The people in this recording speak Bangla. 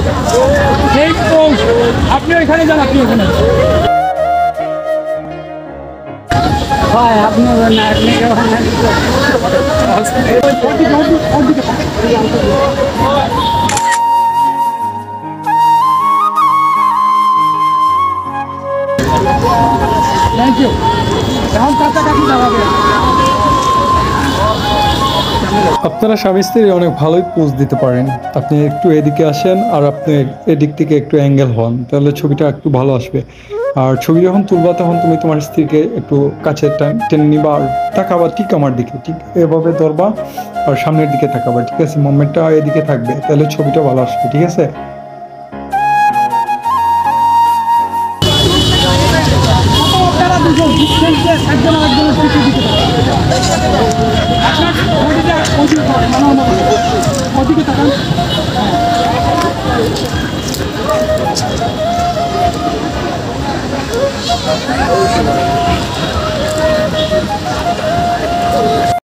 আপনি ওইখানে যান, আপনি ওখানে ভাই আপনি থ্যাংক ইউ। এখন কাছাকাছি যাবে। আপনারা স্বামী স্ত্রী অনেক ভালোই পোজ দিতে পারেন। আপনি একটু এদিকে আসেন আর আপনি এদিক থেকে একটু অ্যাঙ্গেল হন, তাহলে ছবিটা একটু ভালো আসবে। আর ছবি যখন তুলবা তখন তুমি তোমার স্ত্রীকে একটু কাছে টেনে নিবা আর তাকাবা ঠিক আমার দিকে, ঠিক এভাবে ধরবা আর সামনের দিকে তাকাবা, ঠিক আছে? মোমেন্টটা এদিকে থাকবে, তাহলে ছবিটা ভালো আসবে, ঠিক আছে? ওদিকে তাকান।